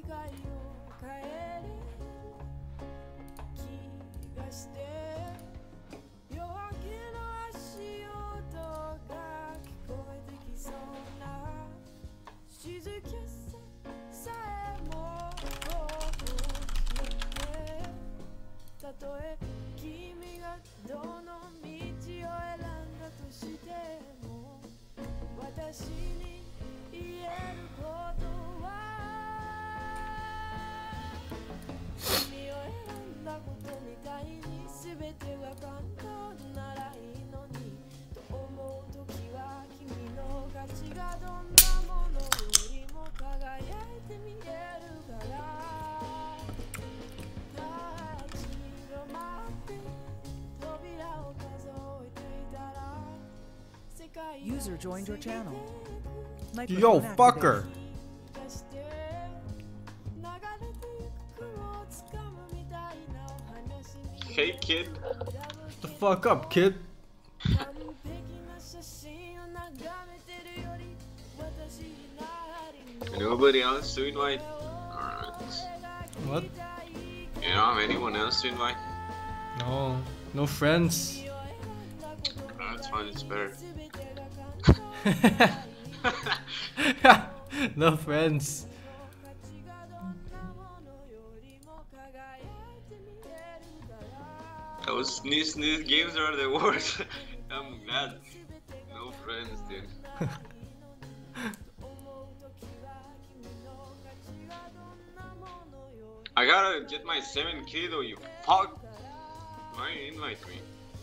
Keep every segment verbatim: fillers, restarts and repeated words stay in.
User joined your channel. Yo, fucker! Hey, kid. Shut the fuck up, kid. Nobody else to invite? Alright. What? You don't have anyone else to invite? No, no friends. Oh, that's fine, it's better. No friends. Those sneeze sneeze games are the worst. I'm glad. No friends, dude. I gotta get my seven K though, you fuck. Why you invite me?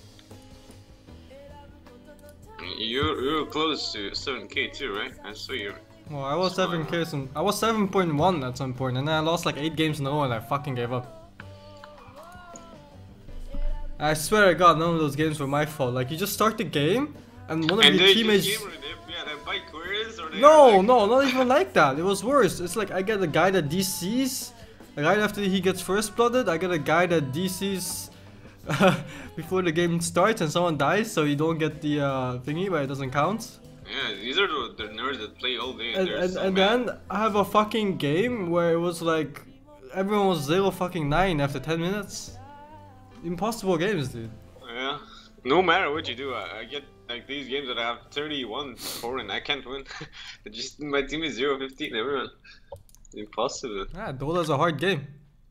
You're, you're close to seven K too, right? I saw you. Well, I was seven K some. I was seven point one at some point, and then I lost like eight games in a row, and I fucking gave up. I swear to God, none of those games were my fault. Like, you just start the game, and one of And your they teammates. just came with it, yeah, they buy careers, or they No, like... no, not even like that. It was worse. It's like I get a guy that D Cs, right after he gets first blooded. I get a guy that D Cs uh, before the game starts, and someone dies, so you don't get the uh, thingy, but it doesn't count. Yeah, these are the, the nerds that play all day. And, They're and, so and mad. then I have a fucking game where it was like everyone was zero fucking nine after ten minutes. Impossible games, dude. Yeah, no matter what you do, I, I get like these games that I have thirty-one score and I can't win. Just my team is zero fifteen, everyone. Impossible. Yeah, Dota's a hard game.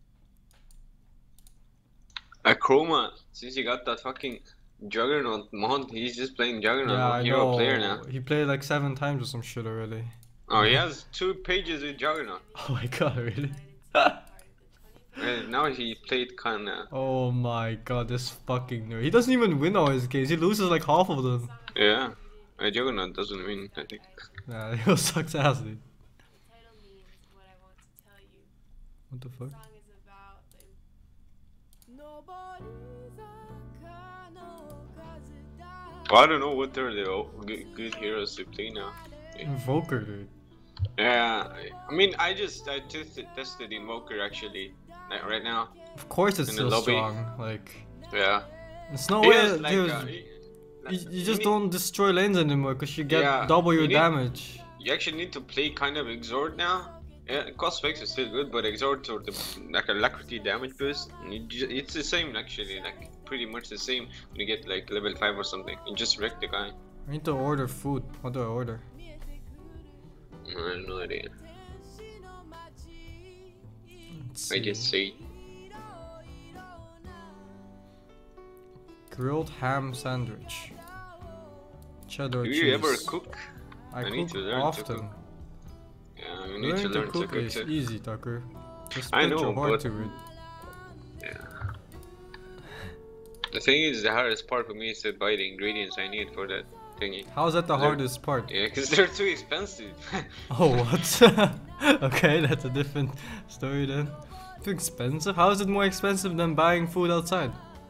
A Chroma, since you got that fucking Juggernaut mod, he's just playing Juggernaut, Yeah, not I hero know. player now. He played like seven times or some shit already. Oh, he has two pages with Juggernaut. Oh my god, really? And now he played kinda. Oh my god, this fucking nerd. He doesn't even win all his games. He loses like half of them. Yeah, a Juggernaut doesn't win, I think. Yeah, he sucks ass, dude. What the fuck? Well, I don't know what are the o- good, good heroes to play now. Invoker, dude. Yeah, I mean, I just I tested tested Invoker actually, like right now. Of course it's In the still lobby. strong. Like, Yeah. it's no He way, has, like, dude. uh, he- you, like, you just need- don't destroy lanes anymore because you get Yeah, double your you need- damage. You actually need to play kind of Exhort now. Yeah, cost specs is still good, but Exhort or the like alacrity damage boost, you ju- it's the same actually, like pretty much the same when you get like level five or something. You just wreck the guy. I need to order food. What do I order? I have no idea. Let's I see. just say Grilled ham sandwich. Cheddar do cheese. you ever cook? I, I need cook to learn to often. cook. Yeah, we need Learning to to learn cook to cook is too. easy, Tucker. Just I put know, your heart but- to it. Yeah. The thing is, the hardest part for me is to buy the ingredients I need for that thingy. How's that the They're- hardest part? Yeah, because they're too expensive. Oh, what? Okay, that's a different story then. Too expensive? How is it more expensive than buying food outside?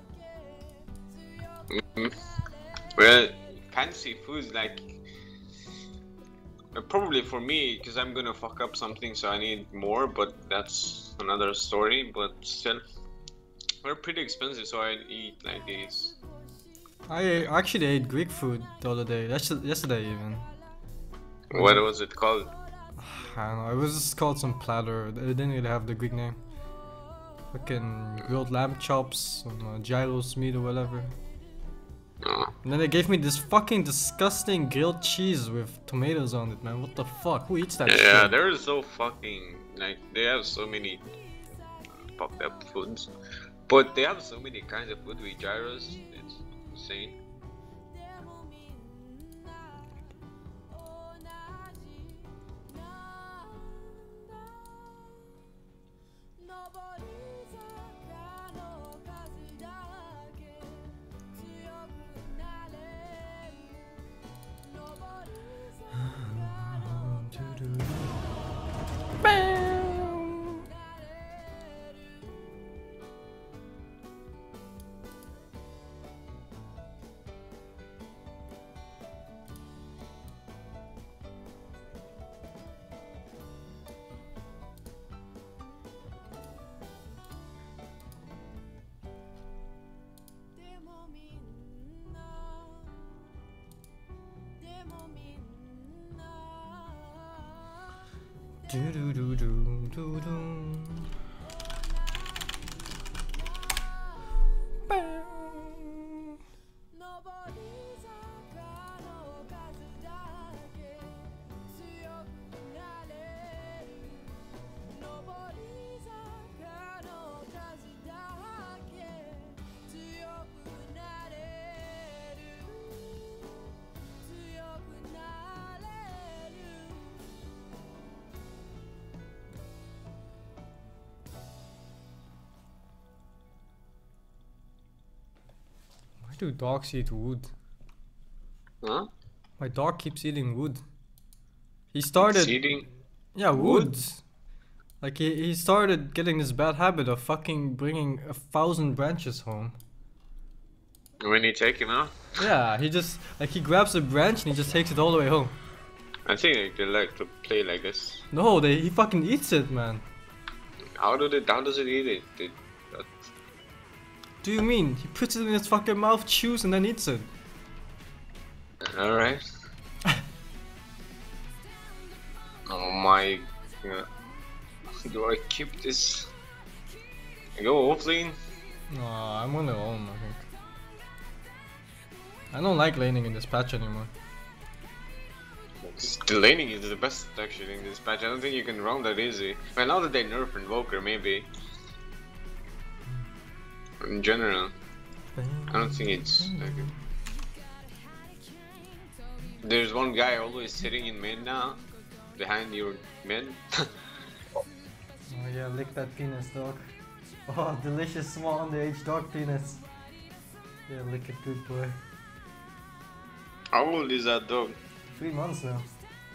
Mm. Well, fancy foods like uh, probably for me, because I'm gonna fuck up something, so I need more. But that's another story. But still, they're pretty expensive, so I eat like these. I actually ate Greek food the other day. That's yesterday even. What was it called? I don't know, it was just called some platter. It didn't really have the Greek name. Fucking grilled lamb chops, some uh, gyros meat or whatever. Oh. And then they gave me this fucking disgusting grilled cheese with tomatoes on it, man. What the fuck? Who eats that shit? Yeah, they're so fucking like they have so many fucked up foods, but they have so many kinds of food with gyros. It's insane. Do do do do do do. Why do dogs eat wood? Huh? My dog keeps eating wood. He started. Eating? Yeah, wood. Like he, he started getting this bad habit of fucking bringing a thousand branches home. When you take him out? Yeah, he just like he grabs a branch and he just takes it all the way home. I think they like to play like this. No, they he fucking eats it, man. How do they? How does it eat it? They, that, Do you mean he puts it in his fucking mouth, chews, and then eats it? all right. Oh my. God. Do I keep this? I go offlane? No, I'm gonna own, I think. I don't like laning in this patch anymore. Just the laning is the best actually in this patch. I don't think you can roam that easy. Well, now that they nerf Invoker, maybe. In general, I don't think it's that good. There's one guy always sitting in mid now, behind your mid. Oh yeah, lick that penis, dog. Oh, delicious small underage dog penis. Yeah, lick it, good boy. How old is that dog? Three months now.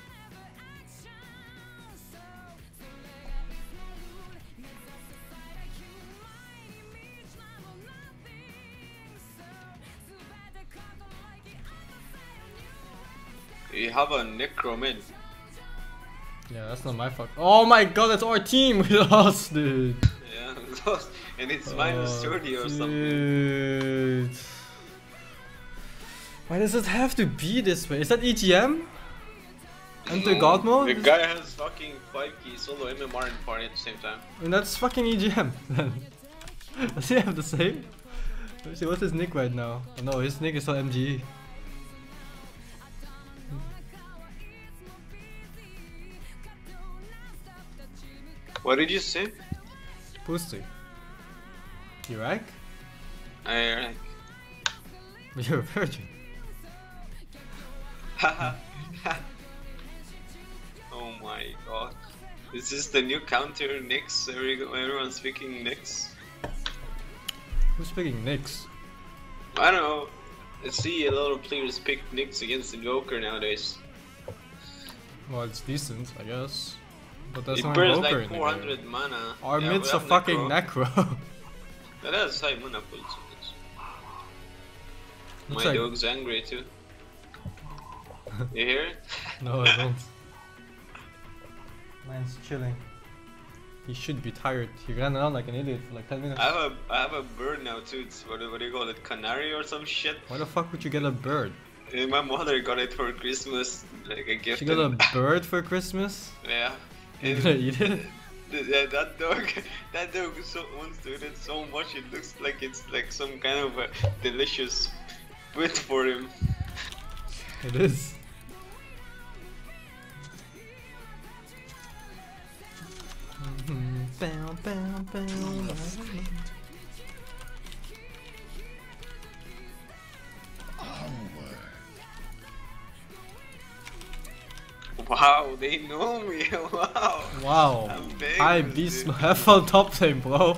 You have a necro mid. Yeah, that's not my fuck. Oh my god, that's our team! We lost, dude! Yeah, lost. And it's minus Oh, thirty or something. dude. Why does it have to be this way? Is that E G M? Enter No, God mode? The guy has fucking five key solo M M R and party at the same time. And that's fucking E G M then. Does he have the same? Let me see, what's his nick right now? Oh, no, his nick is still M G E. What did you say? Pussy. You right? I like. You're a virgin. Oh my god. Is this the new counter Nyx? Every, everyone's speaking Nyx? Who's picking Nyx? I don't know. I see a lot of players pick Nyx against Invoker nowadays. Well, it's decent, I guess. But that's It not burns Invoker like in the four game. hundred mana. Our Yeah, mid's we a have fucking Necro. necro. That has high mana pool, so it's... Looks My like- dog's angry too. You hear it? No, I don't. Mine's chilling. He should be tired. He ran around like an idiot for like ten minutes. I have a I have a bird now too. It's what, do- what do you call it? Canary or some shit? Why the fuck would you get a bird? And my mother got it for Christmas, like a gift. She got a bird for Christmas? Yeah. You And gonna eat it? th- yeah, that dog, that dog so, wants to eat it so much. It looks like it's like some kind of a delicious food for him. It is. Bow, bow, bow. Wow, they know me. Wow. Wow. I'm famous, Hi, Beast. dude. Have fun top lane, bro.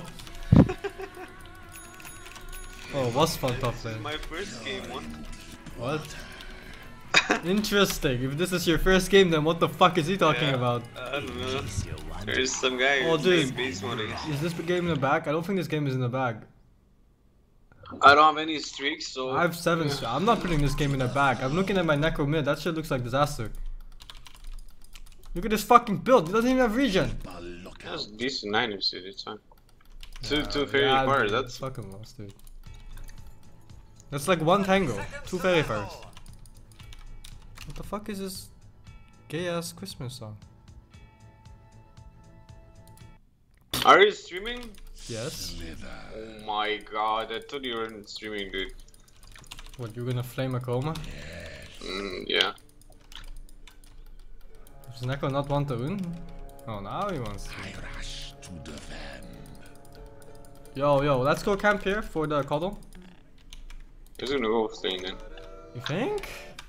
Oh, it was fun top This is lane. my first game. What? What? Interesting. If this is your first game, then what the fuck is he talking Yeah, about? I don't know. There's some guy Oh, who's dude. playing base mode. Is this game in the bag? I don't think this game is in the bag. I don't have any streaks, so I have seven. yeah. So I'm not putting this game in the bag. I'm looking at my Necro mid. That shit looks like disaster. Look at this fucking build. He doesn't even have regen. That's decent items, dude. It's fine. Two, Yeah, two fairy yeah, fires. dude, That's fucking lost, dude. That's like one tango. Two fairy fires. What the fuck is this gay ass Christmas song? Are you streaming? Yes. Oh my god, I thought you weren't streaming, dude. What, you're gonna flame a coma? Mm, yeah. Does Neko not want to win? Oh, now he wants to. Yo, yo, let's go camp here for the cuddle. He's gonna go staying then. You think?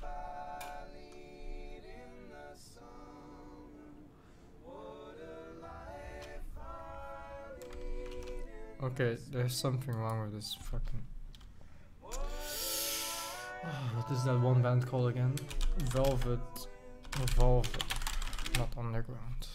Okay, there's something wrong with this fucking... Oh, what is that one band called again? Velvet... or Velvet. Not Underground.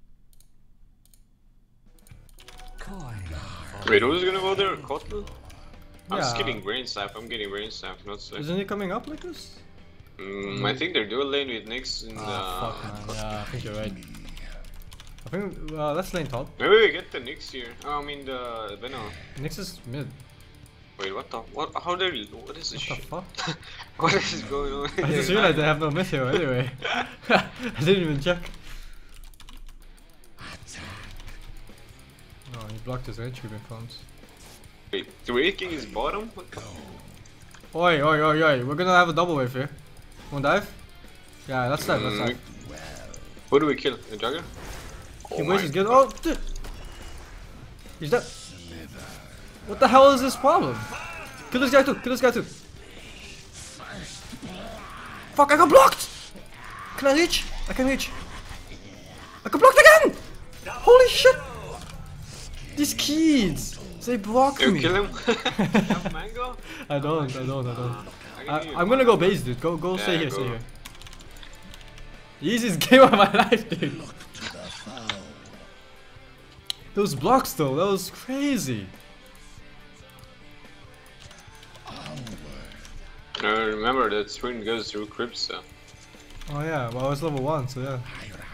Wait, who's gonna go there? Kotl? I'm Yeah. skipping brain staff. I'm getting brain staff, not safe. Isn't he coming up like this? Mm, I think they're dual lane with Nyx in Ah, the. fuck man, yeah, I think you're right. I think, uh, let's lane top. Maybe we get the Nyx here. Oh, I mean the Venom. Nyx is mid. Wait, what the? What? How they? What is this What the shit? fuck? What is going on? I just here? realized I have no myth here anyway. I didn't even check. Oh, he blocked his range creeping farms. Wait, the Wraith King is bottom? What the? Oi, oi, oi, oi, we're gonna have a double wave here. Wanna dive? Yeah, let's dive, let's Mm, dive. Who do we kill? The Jugger? He Oh waits my his good. Oh, dude! He's dead. What the hell is this problem? Kill this guy too, kill this guy too. Fuck, I got blocked! Can I reach? I can reach. I got blocked again! Holy shit! These kids! They block You me. kill him? You have mango? I don't, I don't, I don't. I can I, give you I'm gonna go base, dude. Go, go, Yeah, stay here, go. stay here. Easiest game of my life, dude. Those blocks, though, that was crazy. I remember that sprint goes through crypts, so. Oh yeah, well I was level one, so yeah.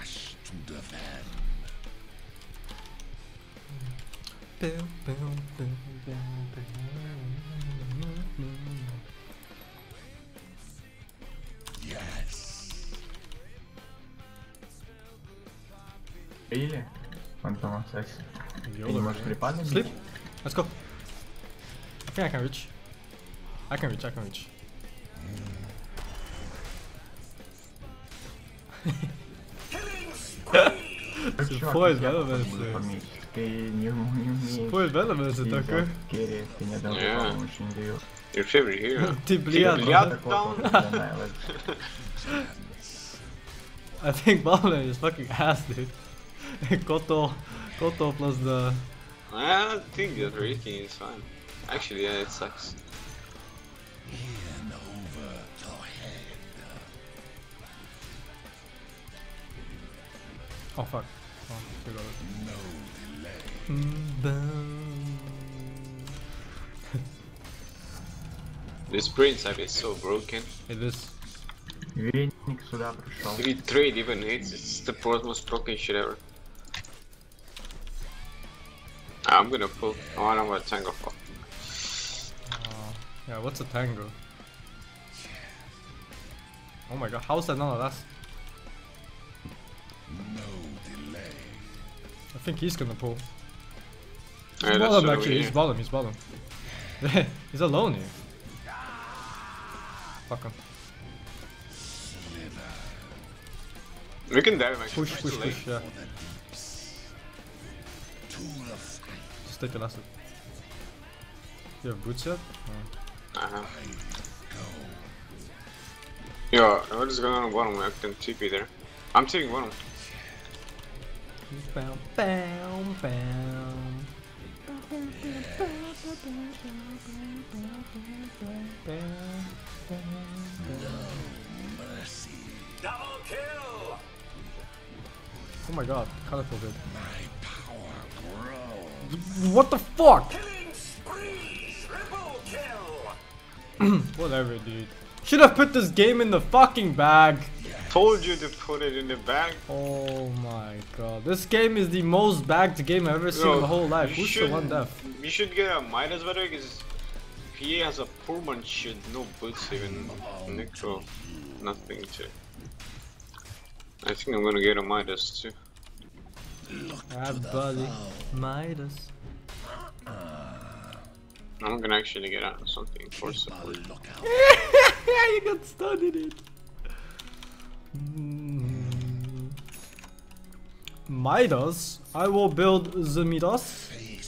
Или? Он там остался. Ты не Yoda, можешь man. припадать? Sleep. Let's go. I think I can reach. I can reach, I can reach. Spoiled elements, Ты не, не умеешь. Spoiled elements, И такой. за керри ты ни одного Yeah. помощи не даешь. Your favorite hero. Ты блядь. Блядь. Такого профессионала. I think Balmain is fucking ass, dude. Koto, Koto plus the... I think that Wraith King is fine. Actually, yeah, it sucks. Oh fuck. Oh, forgot it. Mm, This brain staff is so broken. It is. Веник сюда пришел. If you trade even hits, it's the most broken shit ever. Ah, I'm gonna pull. Oh, I don't want to tango fuck. Uh, yeah, what's a tango? Oh my god, how's that not a last? I think he's gonna pull. He's Yeah, bottom that's actually, really he's bottom, he's bottom. He's alone here. Fuck him. We can dive him actually. Push, push, push, yeah. Just take the last hit. You have boots yet? Oh. Uh huh. Yo, what is going on bottom? I can T P there. I'm taking bottom. Bam, bam, bam. Double kill! Oh my god, colorful good. What the fuck? Killing spree! Triple kill! Whatever, dude. Should have put this game in the fucking bag. Told you to put it in the bag. Oh my god. This game is the most bagged game I've ever seen Yo, in my whole life. you Who's should- the one death? You should get a Midas better because he has a poor man shit, no boots even, necro, nothing to. I think I'm gonna get a Midas too. Ah, buddy. Midas. I'm gonna actually get out something for support. You got stunned in it. Mm. Midas? I will build the Midas.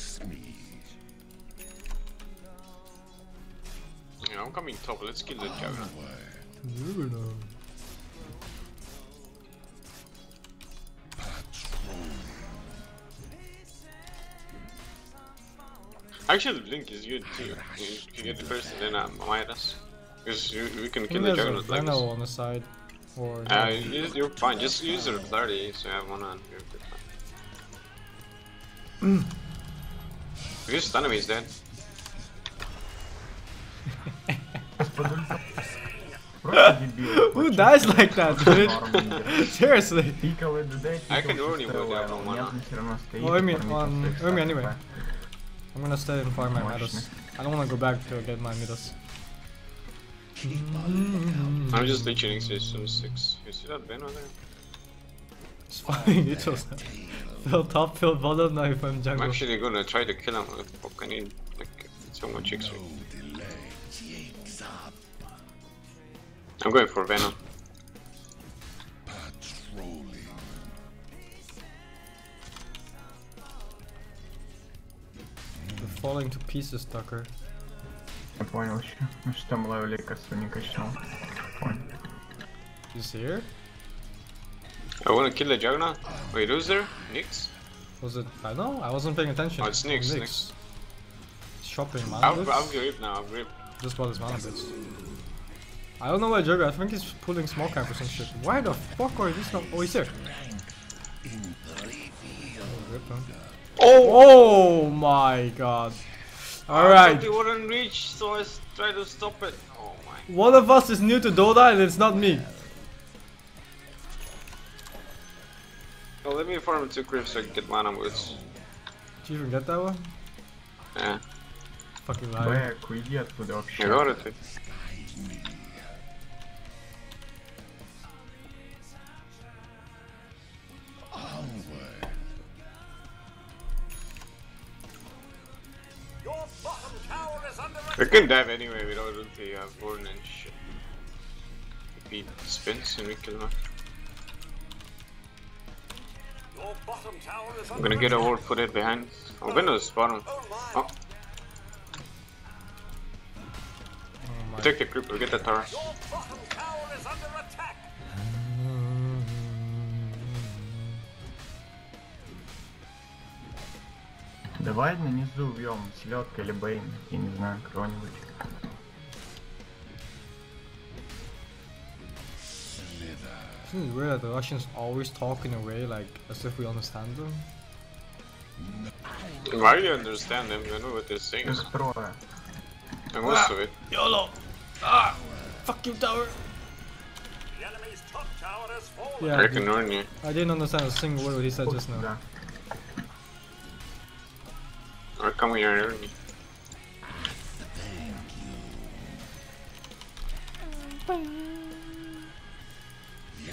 Yeah, I'm coming top, let's kill the Juggernaut. Juggernaut. Actually, Blink is good too. If you get the first and then uh, Midas. Because we can kill the There's a Juggernaut like Venno this. on the side. Or Uh, you- you're fine, just use your thirty so you have one on. You're good fine. If you stun him, he's dead. Who dies like that, dude? Seriously. I can ruin him with that one. Oh, I mean, on, I mean, anyway. I'm gonna stay and farm my Midas. I don't wanna go back to get my Midas. I'm just leeching some six. You see that Venno there? It's fine, it was Fill top, fill bottom, now if I'm I'm jungle. actually gonna try to kill him. What the fuck, I need like so much X P. I'm going for Venom. You're falling to pieces, Tucker. Я понял еще, ну что млавли косу не качнул. Понял. He's here? I wanna kill the Juggernaut. Wait, who's there? Nyx? Was it? I know, I wasn't paying attention. Oh, it's Nyx, Nyx. Shopping mana I'll, bits? I'll grip now, I'll grip. Just bought his mana bits. I don't know why Jugger, I think he's pulling small camp or some shit. Why the fuck are these not? Oh, he's here. Oh, rip him. Oh my god. I Alright. thought he wouldn't reach, so I s- tried to stop it. Oh my. One of us is new to Dota and it's not me. Oh, let me farm two creeps so I can get mana boots. Did you even get that one? Yeah, Fucking liar. Бэк, уйди оттуда I вообще. got it. Your bottom tower is under We attack! can dive anyway without ulti, uh, Born and shit. If he spins and we kill him. Your bottom tower is I'm under gonna get a attack! wall footed behind. Oh, Venno's bottom. Oh my! Oh, Oh my. take the creep, we'll get the tower. Your bottom tower is under attack! Давай на низу убьем селедка или Бэйн, я не знаю, кого-нибудь. Isn't it weird that the Russians always talk in a way like as if we understand them? Why do you understand them? I know what they're saying. Их трое. And most of it. YOLO! Ah! Fuck you, tower! The enemy's top tower has fallen! Yeah, I I, can did. warn you. I didn't understand a single word what he said just now. Да. Or come here and warn me.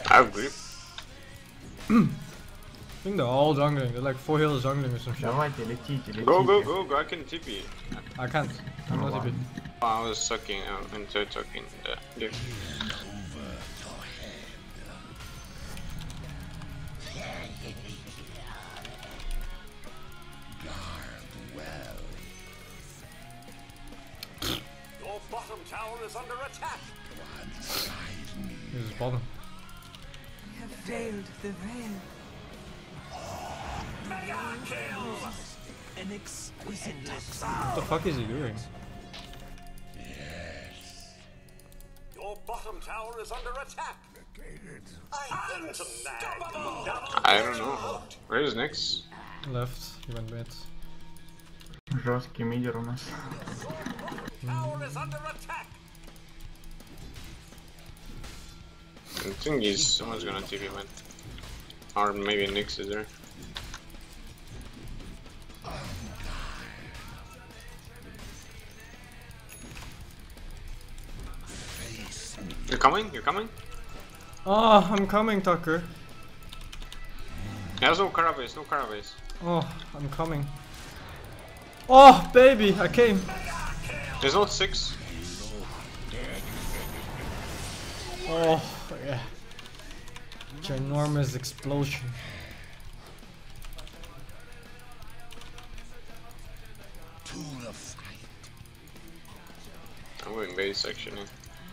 I agree. I think they're all jungling. They're like four healers jungling or some shit. Давайте, летите, летите. Go, go, go, go, I can T P. I can't. I'm Ну not ладно. T P. Oh, I was sucking out into talking the game. Your bottom tower is under attack. He's just bottom. We have failed the veil. Mega kill. An exquisite What the fuck is he doing? Your bottom tower is under attack. Unstoppable. I don't know. Where is Nyx? Left. He went mid. Жесткий мидер у нас. Tower is under attack. I think he's someone's gonna T P man. Or maybe Nyx is there. You're coming? You're coming? Oh, I'm coming, Tucker. There's no Carabase, no Carabase. Oh, I'm coming. Oh, baby, I came. There's no six. Oh, yeah. Ginormous explosion. I'm going base actually.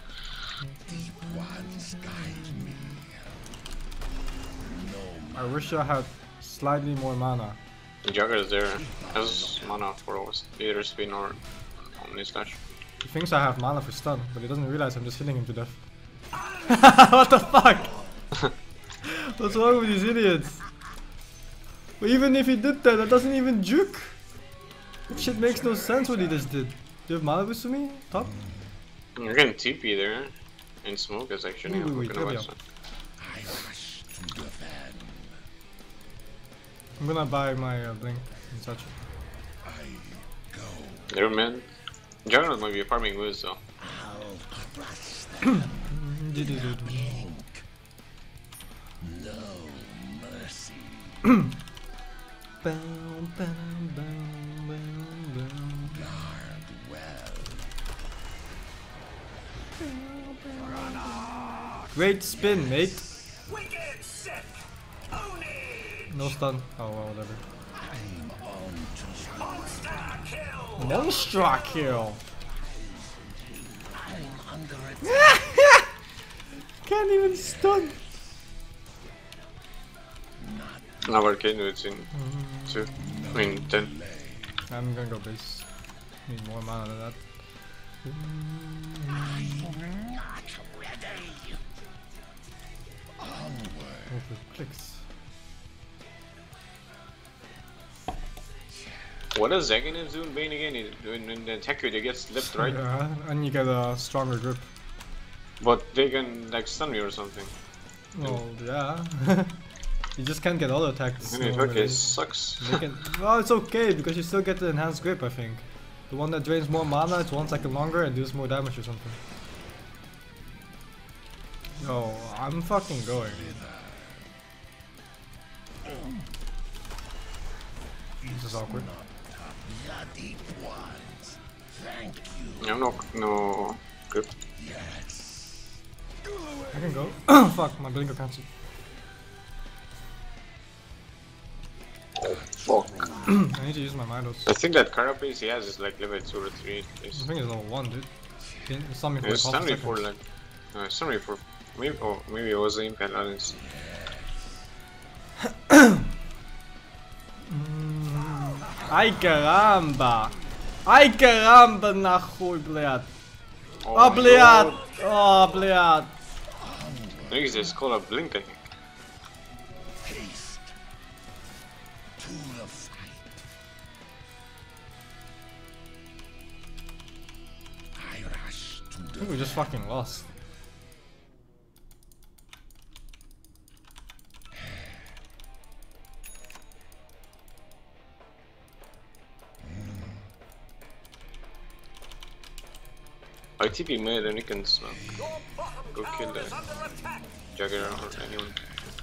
I wish I had slightly more mana. The Jugger is there. Has mana for always either spin or Omni Slash. He thinks I have mana for stun, but he doesn't realize I'm just hitting him to death. What the fuck? What's wrong with these idiots? But even if he did that, that doesn't even juke. That shit makes no sense what he just did. Do you have mana boost for me? Top? You're getting T P there. And smoke is actually Wait, wait, wait, looking away. Tibia. I'm gonna buy my uh, blink and such. There man. Juggernaut might be farming Wiz though. Great spin, mate. Wicked sick. Oni. No stun. Oh well, whatever. Monster kill. Monster kill. Can't even stun. Now Arcane it's in two. I mean ten. I'm gonna go base. Need more mana than that. Hopefully it clicks. What does Zaganib do in Bane again? He, when, when they attack you, they get slipped, right? Yeah, and you get a stronger grip. But they can like stun you or something. Well, yeah. You just can't get auto attacks. I mean, normally. okay, sucks. They can, well, it's okay because you still get the enhanced grip, I think. The one that drains more mana, it's one second longer and deals more damage or something. Yo, I'm fucking going. This is awkward. No, no, no grip. I can go. Fuck, my blinker cancelled. Fuck. I need to use my Midos. I think that Carapace he has is like level two or three. I think it's level one, dude. It's something for It's like half a suddenly second. for like. Uh, sorry for. Maybe, oh, maybe it was the Impel Alliance. Ay caramba! Ay caramba нахуй, блядь! Oh, Oh, my блядь! God. Oh, блядь! I think it's called a blink, I think. I think we just fucking lost. I T P mid and you can smoke. Your bottom Go kill tower that. is under attack. Jagger or anyone.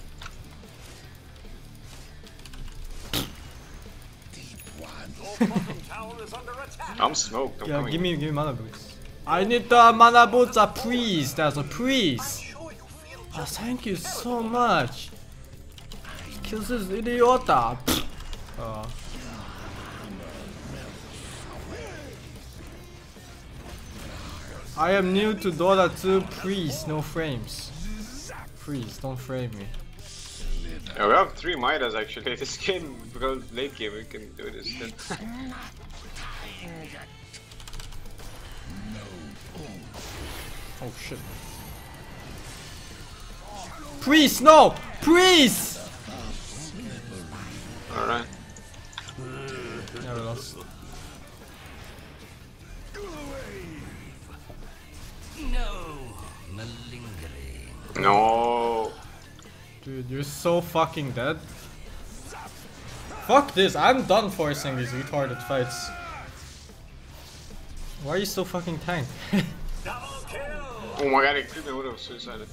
Your bottom tower is under attack. I'm smoked. I'm Yeah, coming. give me, give me mana boots. I need the mana boots. A priest. There's a priest. Sure you feel Oh, thank you so much. Kills this idiota. Oh. I am new to Dota two. Please, no frames. Please, don't frame me. Yeah, we have three Midas actually. This game, because late game, we can do this. Oh shit. Please, no! Please! Alright. Yeah, we lost. No. Dude, you're so fucking dead. Fuck this, I'm done forcing these retarded fights. Why are you so fucking tank? double kill. Oh my god, I creeped me would have suicided.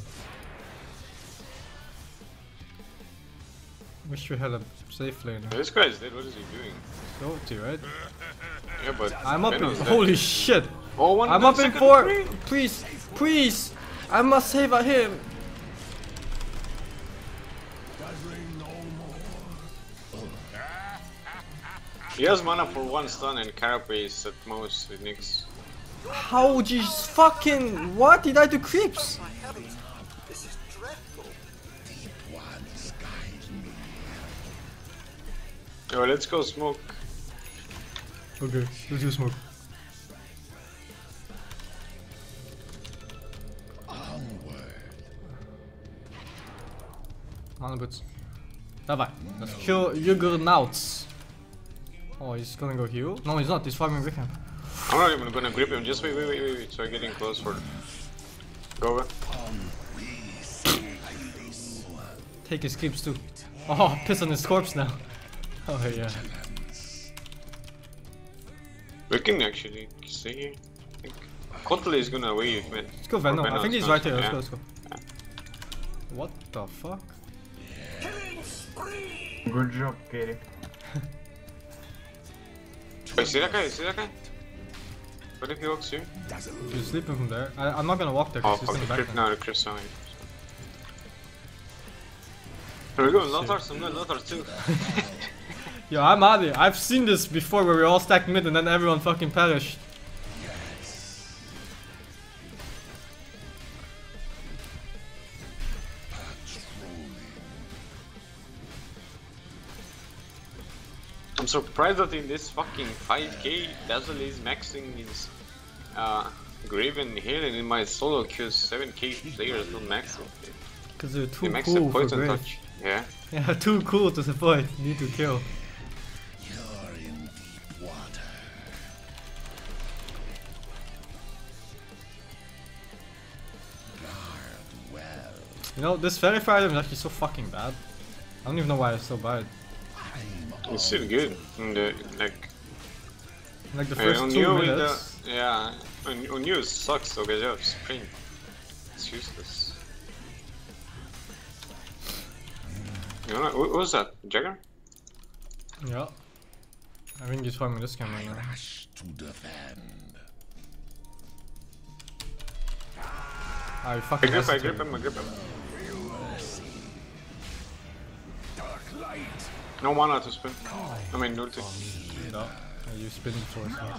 Wish we had a safe lane. This guy's dead, what is he doing? Go to, right? Yeah, but I'm up in. Venom's dead. Holy shit! Oh, one I'm up in second four! three. Please! Please! I must save a him! He has mana for one stun and carapace at most with Nyx. How would you fucking. What? He died to creeps! My heavens, this is dreadful. Yo, let's go smoke. Okay, let's do smoke. Mana boots. Давай, let's kill Juggernauts. Oh, he's gonna go heal? No, he's not, he's farming with him. I'm not even gonna grip him, just wait, wait, wait, wait, wait. So I'm getting close for. Go away. Take his creeps too. Oh, piss on his corpse now. Oh yeah. We can actually stay here. I think. Kotley is gonna wave, man. Let's go Venom, I think he's right here, let's go, let's go. Yeah. What the fuck? Killing spree. Good job, Katie. Wait, see that guy? See that guy? What if he walks here? He's sleeping from there. I, I'm not gonna walk there Oh, because he's fuck, gonna the back crypt there. now, the crypt's on. Here we go, Lothars, I'm going Lothars too. Yo, I'm out here. I've seen this before where we all stacked mid and then everyone fucking perished. I'm surprised that in this fucking five K, Dazzle is maxing his uh, Graven here, and in my solo queues, seven K players don't max it. Because they're They too max cool the for poison Grave. touch. Yeah. Yeah, too cool to support. Need to kill. You know, this fairy fire item is actually so fucking bad. I don't even know why it's so bad. It's still good. In the, like, Like the uh, first on two you with minutes. the, yeah, on, on you it sucks though, because you have sprint. It's useless. You know, what was that? Jagger? Yeah. I think he's farming this camera now. Ah, you I fucking grip, I hesitated. grip him, I grip him. No mana to spin. I mean, ulti. No, you spin before so.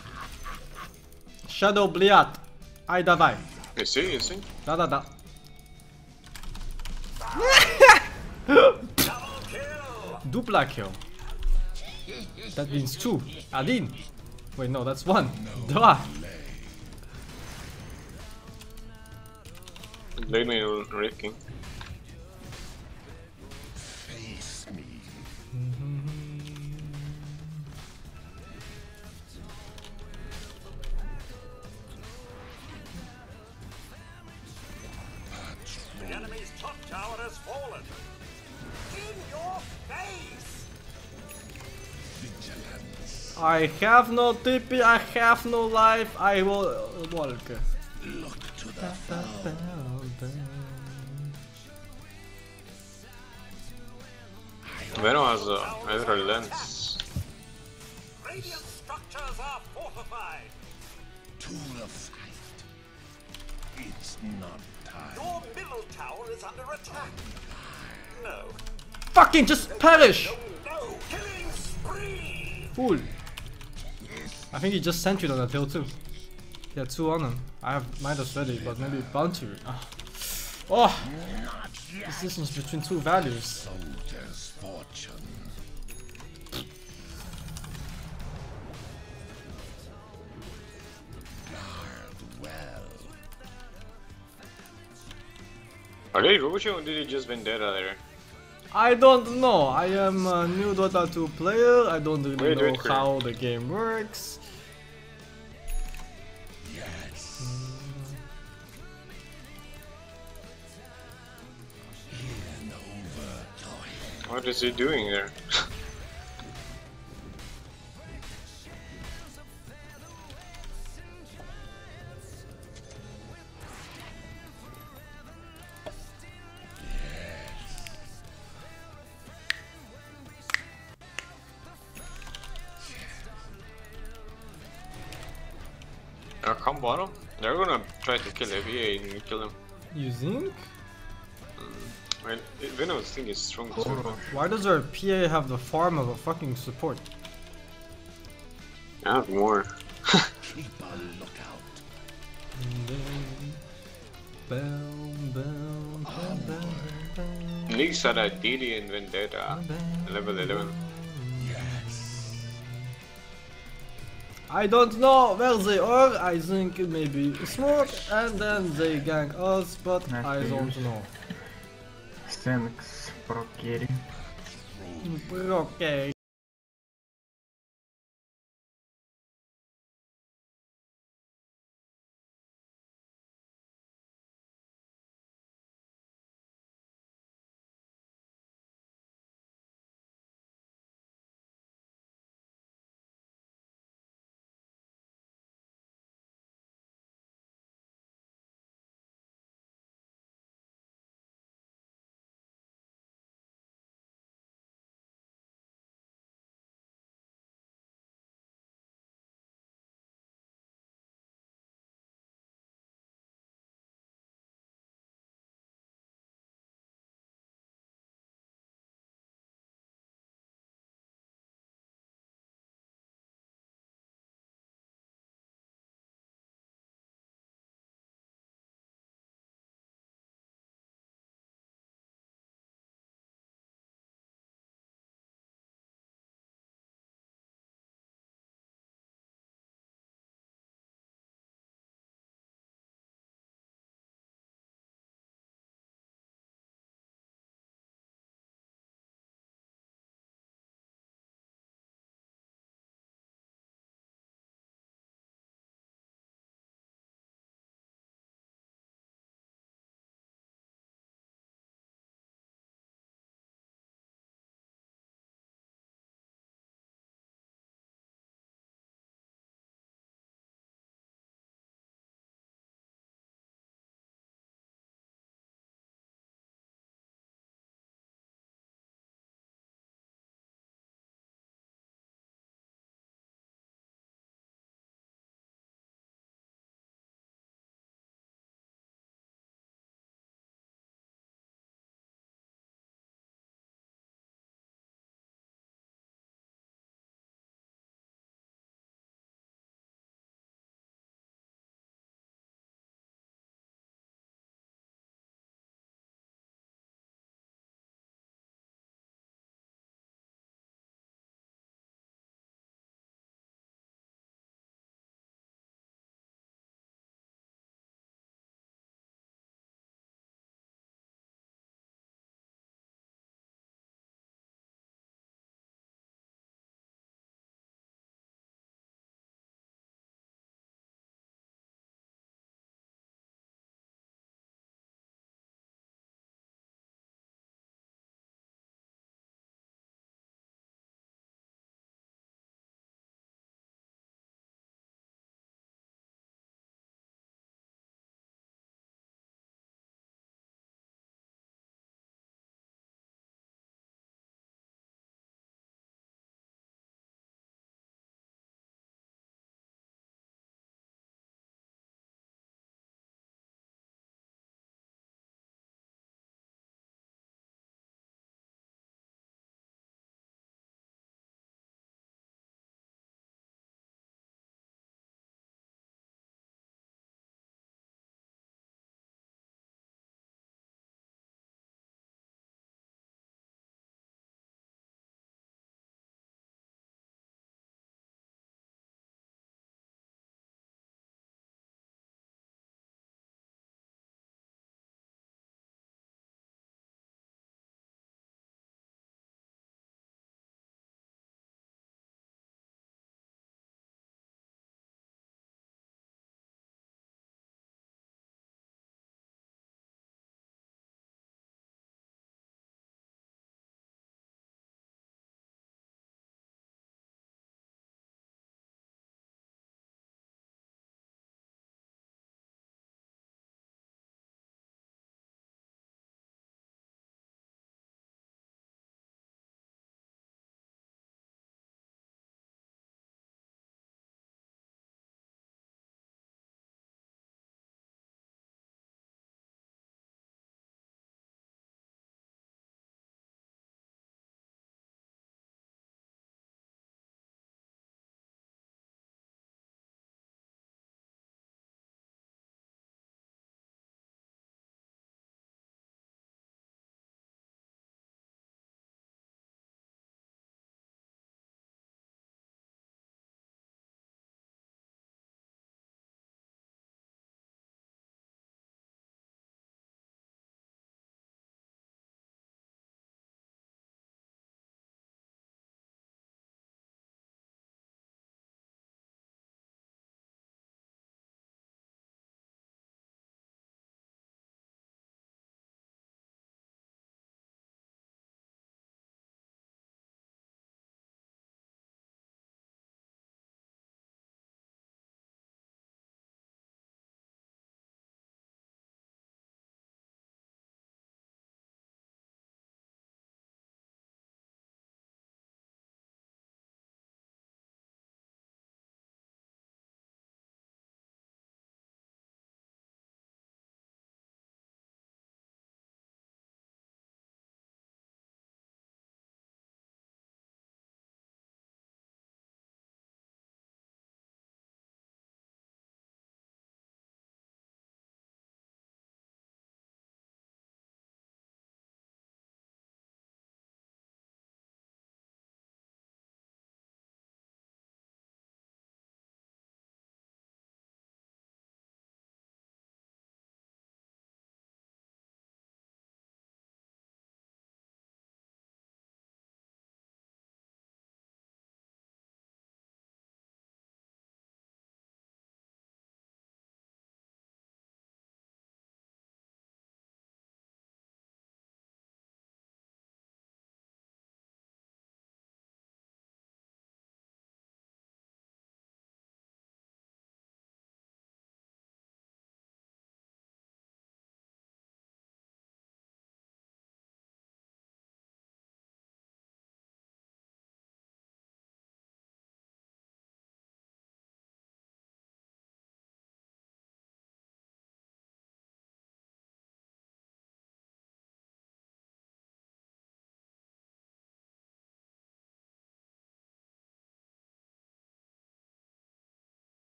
Shadow Bliat. Aj dawaj. You see, you see? Da da da. Dupla kill. That means two. Adin. Wait, no, that's one. Dwa. Blade me on Ricky. The enemy's top tower has fallen. In your face. I have no T P, I have no life, I will walk. Venom has a Ezra lens. Radiant structures are fortified. To the fight. It's not time. Your middle tower is under attack. No. Fucking just perish! No. Killing spree. Fool. I think he just sent you on that hill too. He had two on him. I have Midas ready, but maybe bounty. Oh. Oh! Decisions between two values. Soldier's fortune. Guard well. Are they Roshi or did he just Vendetta there? I don't know. I am a new Dota two player. I don't really Wait, know wait, wait. how the game works. Yes. In over. What is he doing there? Uh, come bottom. They're gonna try to kill F E A and kill him. You think? Well, Venom's thing is strong too. Orochi. Why does our P A have the farm of a fucking support? I have more. Keep a lookout. Boom, boom, boom, boom, boom. Leaks had a D D in Vendetta, level eleven. I don't know where they are. I think it may be smoke, and then they gang us, but Nice I to don't use. know. Senx pro carry. Okay.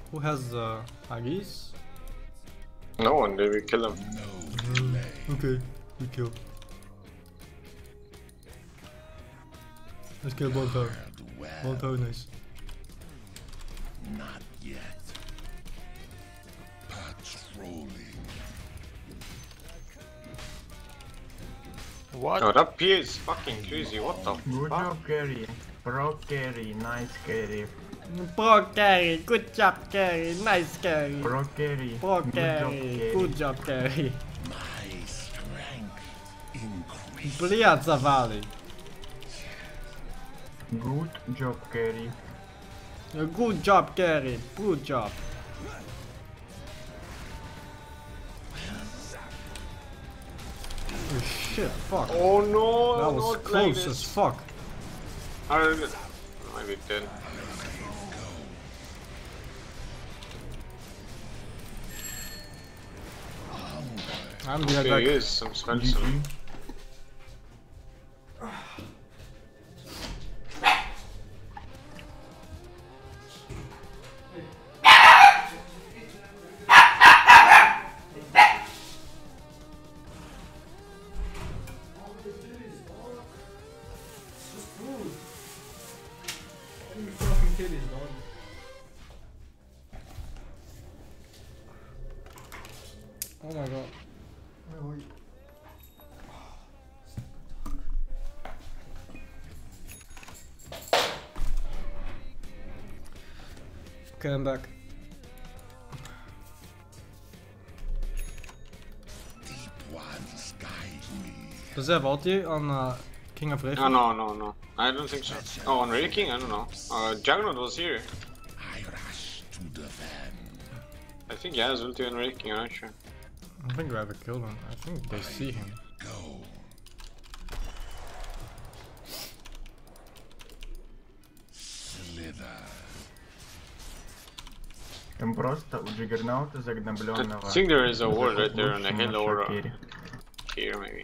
Who has uh, Agis? No one, did we kill him? Mm, okay, we kill. Let's kill one tower. One tower, nice. Not yet. Patrolling. What? Oh, that P is fucking crazy, what the Good fuck? job, carry. Pro carry, nice carry. Pro carry, good job carry, nice carry. Pro carry. Pro Good job, carry, carry. good job carry. My strength increases. Блядь, завали. Good job, carry. Good job carry, good job. Oh shit, fuck. Oh no, That was not close like as this. fuck. I might be dead. I'm the There attack. is some spell G G. soon. Oh my god. Where were you? Okay, I'm back. Deep ones guide me. Does he have ulti on uh, King of Wraith? No, no, no, no. I don't think so. Oh, on Raking? I don't know. Uh, Juggernaut was here. I rush to defend. I think he has ulti on Raking, I'm not sure. I don't think we ever killed him. I think they see him. Go. Slither. Там просто у Джиггернаута загнобленного. I think there is a ward right there on the hill or uh, Керри. here maybe.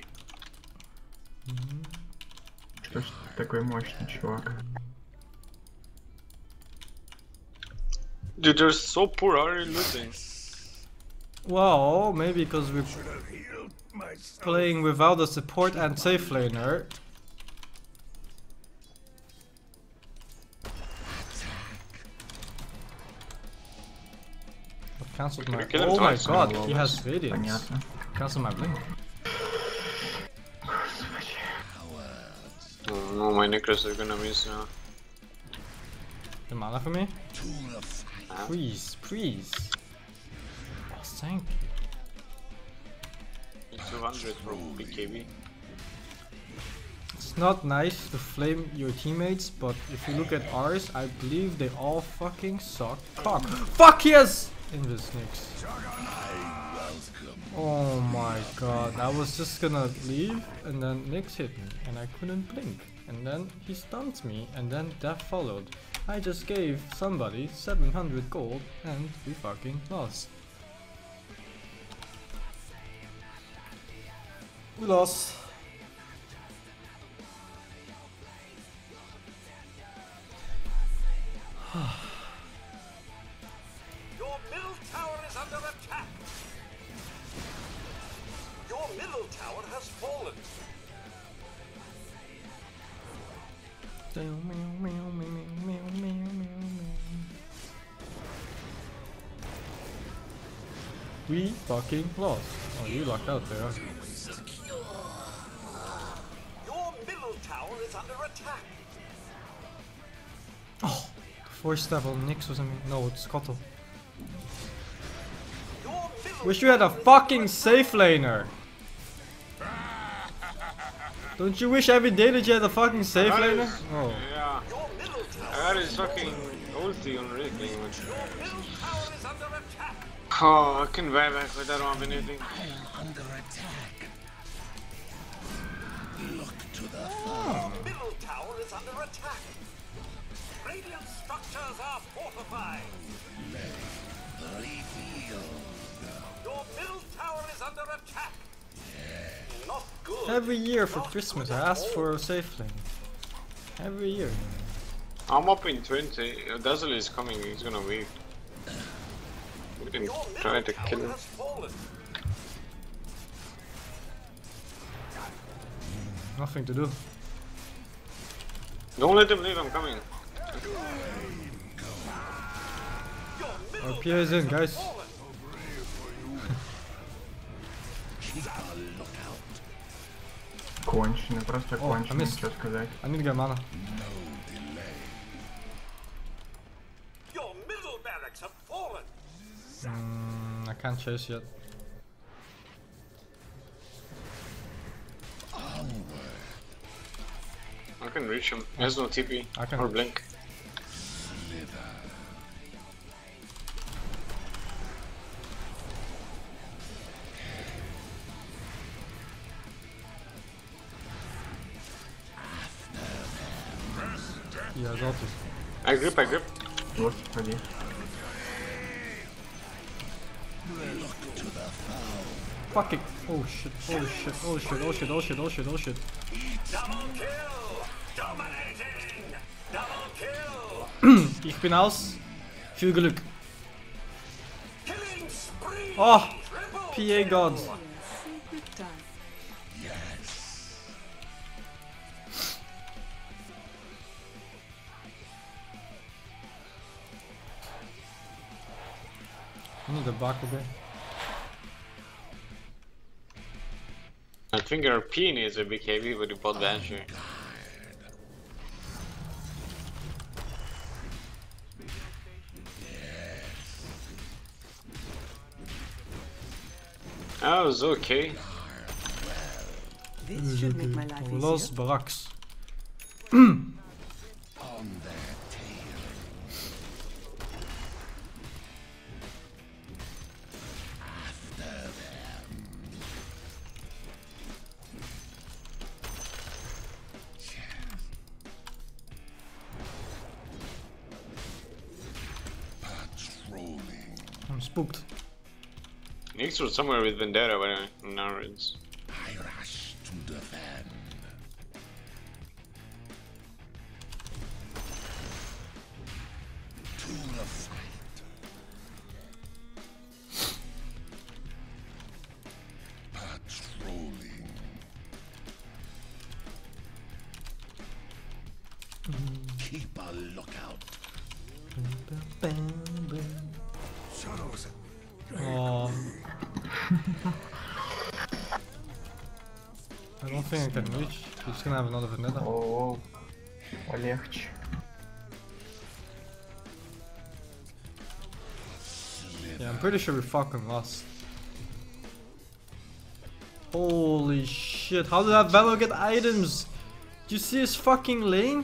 Что ж ты такой мощный чувак? Dude, they're so poor, how are you losing? Well, maybe because we're playing without a support and safe laner. I've cancelled my. you kill him Oh my twice? god, he has radiance. Понятно. Cancel my blink. Oh no, my necklace is gonna miss now. The mana for me? Tool of fire. Please, please. Oh, thank you. two hundred from B K B. It's not nice to flame your teammates, but if you look at ours, I believe they all fucking suck cock. Fuck yes! Invis Nyx. Oh my god, I was just gonna leave and then Nyx hit me and I couldn't blink. And then he stunned me and then death followed. I just gave somebody seven hundred gold and we fucking lost. We lost. Your middle tower is under attack. Your middle tower has fallen. We fucking lost. Oh, you locked out there. Your middle tower is under attack. Oh, the first level Nyx was on me. No, it's Scottle. Your middle Wish you had a tower is fucking under safe laner. Don't you wish every day that you had a fucking safe I got laner? his- Oh. Yeah, Your middle I tower. got his fucking ulti on Raking. Your middle tower is under attack. Oh, I can buy back with that one anything. Under attack. Look to the Your middle tower is under attack. Radiant structures are fortified. reveal. Your middle tower is under attack. Not good. Every year for Christmas I ask for a safe lane. Every year. I'm up in twenty. Uh, Dazzle is coming, he's gonna wave. can Your try middle to kill tower him. has fallen. Nothing to do. Don't let him leave, I'm coming. Your Our middle P A is in, barracks guys. have fallen. Конченый, просто О, конченый, а мисс- что сказать. I need to get mana. Your middle barracks have fallen. Mm, I can't chase yet. I can reach him. He has no T P I can or reach. blink. Yeah, I got it. I grip, I grip. Господи. Fucking. Oh shit, oh shit, oh shit, oh shit, oh shit, oh shit, oh shit. Double kill. Dominating. Double kill. Ich bin aus. Viel Glück. Killing spree. Oh, Triple P A God. Yes, secret time. I need a Bakugan. I think our P needs a big heavy with the bot basher. That was okay. This should make my life Los easier. Barracks. I'm spooked. Next was somewhere with Vendetta, but uh, now it's. I rush to defend. To the fight. Patrolling. Keep a lookout. Shadows. Oh. I don't think I can reach. He's gonna have another Vendetta. Оу, полегче. Yeah, I'm pretty sure we fucking lost. Holy shit, how did that Velo get items? Did you see his fucking lane?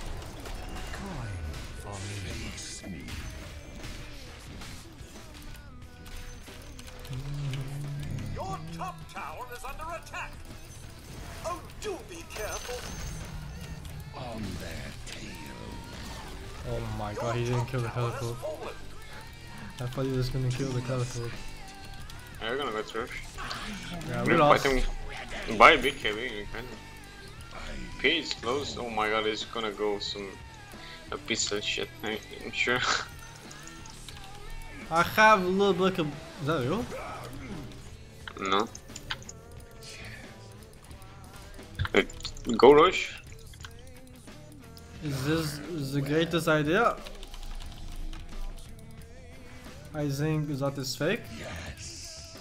Your top tower is under attack. Oh, do be careful. On their tail. Oh my Your god, he didn't top kill the tower has Calico. fallen. I thought he was gonna kill the Calico. Yeah, we're gonna go through. Yeah, We we don't lost. fight him. Buy big heavy, we can. P is close. Oh my god, he's gonna go some a pistol shit. I- I'm sure. I have a little bit of. Is that real? No. Wait, go rush. Is this the greatest idea? I think that is fake. Yes.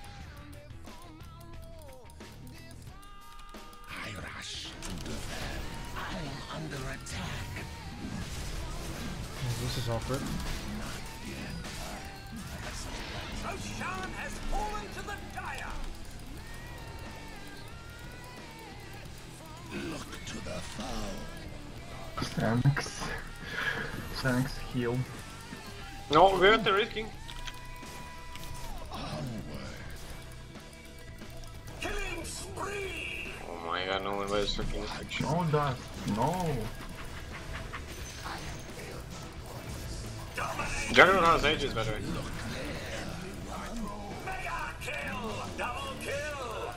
I rush to defend. I am under attack. Oh, this is awkward. Roshan has fallen to the dire. Look to the foe. Санкс. Санкс хил. No, we're at the risking. Killing spree. Oh my god, no one was fucking. No, да. No. Juggernaut has ages, by the way. Mega kill. Double kill.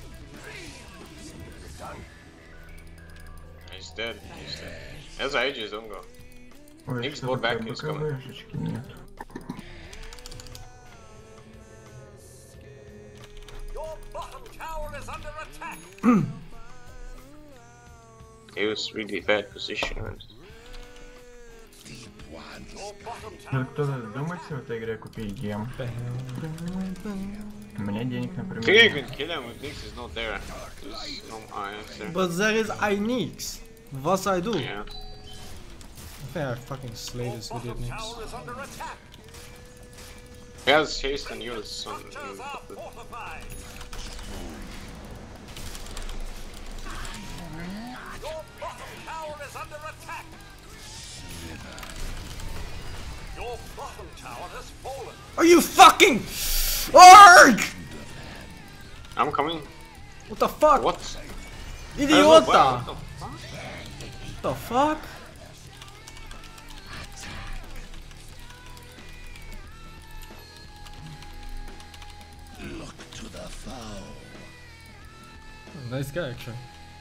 He's dead. He's dead. He has ages, don't go. Ой, Никс что бот такое? back is coming. БКБшечки нет. tower is under attack. It was really bad position. Your bottom Ну tower кто-то задумается в этой игре купить гем? У меня денег, I think you например, can kill him if Nix is not there. There's no I F there. But there is Inix. What I do? Yeah. I think I fucking slay this idiot bottom Nix. tower is under attack. He has haste and use on. Structures are fortified. Your bottom tower is under attack. Your bottom tower has fallen. Are you fucking Arg? I'm coming. What the fuck? What? I don't know, Idiota! what the fuck? What the fuck? Look to the foe. Nice guy actually.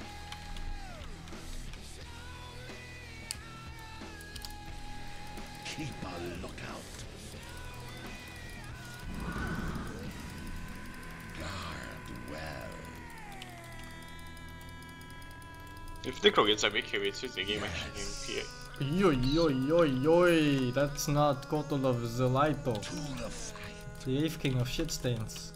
Keep a lookout. Guard well. If Necro gets a big hit, it's just the game actually in P A. Yo yo yo yo, that's not Kotl of Zelaito. To the fight. The eighth king of shit stains.